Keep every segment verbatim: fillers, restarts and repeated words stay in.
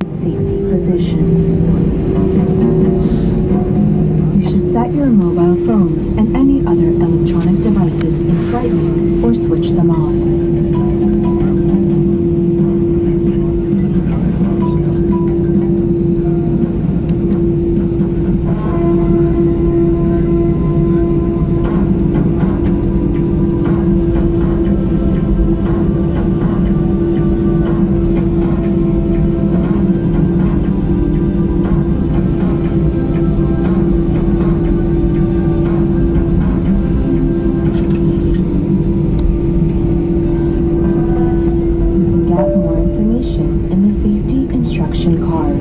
Safety positions. You should set your mobile phones and any other electronic devices in flight mode or switch them off. In the safety instruction card.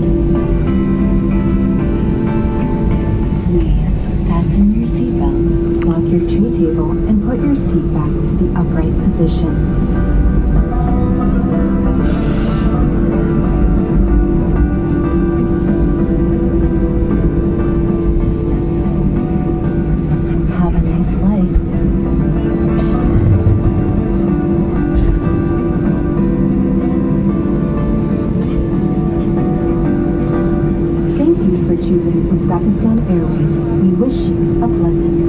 Please fasten your seatbelt, lock your tray table, and put your seat back to the upright position. Have a nice flight. For choosing Uzbekistan Airways. We wish you a pleasant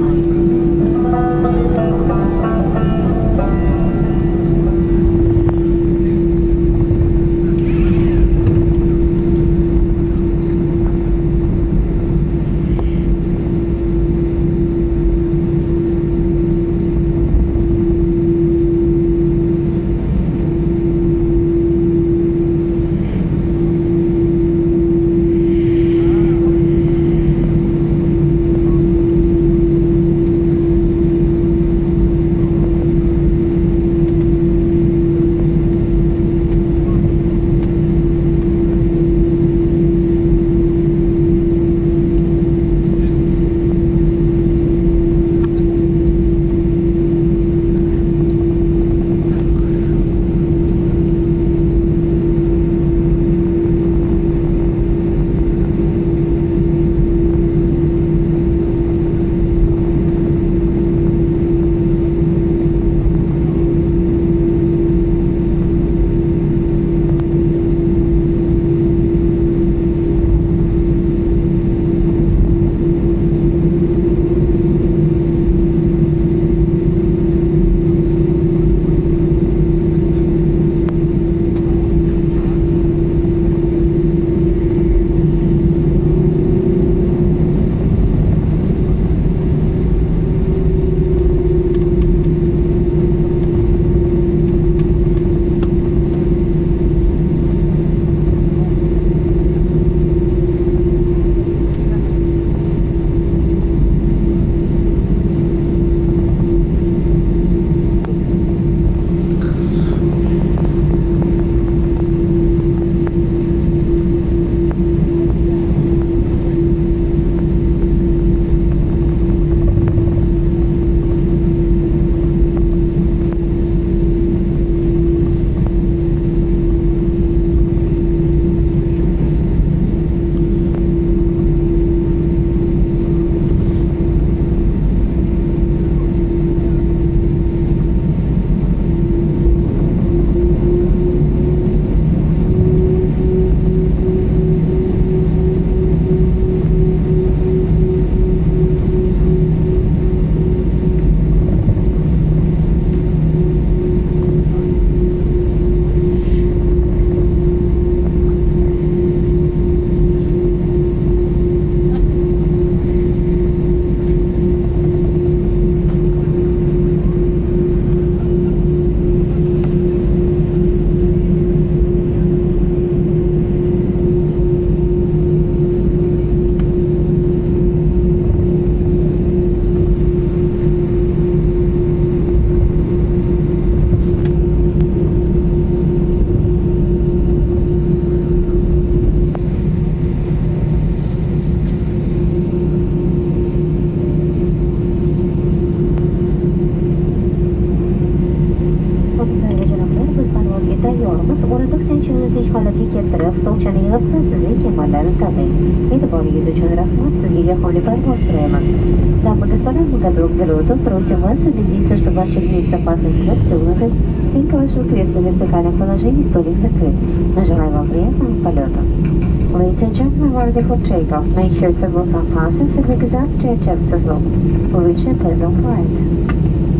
Получение автозвуки модели Тады. Это более изученный рассмотр и ехали по устроено. Дамы и господа, мы готовы к взлету. Просим вас убедиться, что ваши дни безопасности расстегнуты и к вашему креслу в вертикальном положении столик закрыт. Мы желаем вам приятного полета. Ladies and gentlemen, we're ready for takeoff. Make sure several top passes and exam check checks as well. We'll reach a pleasant flight.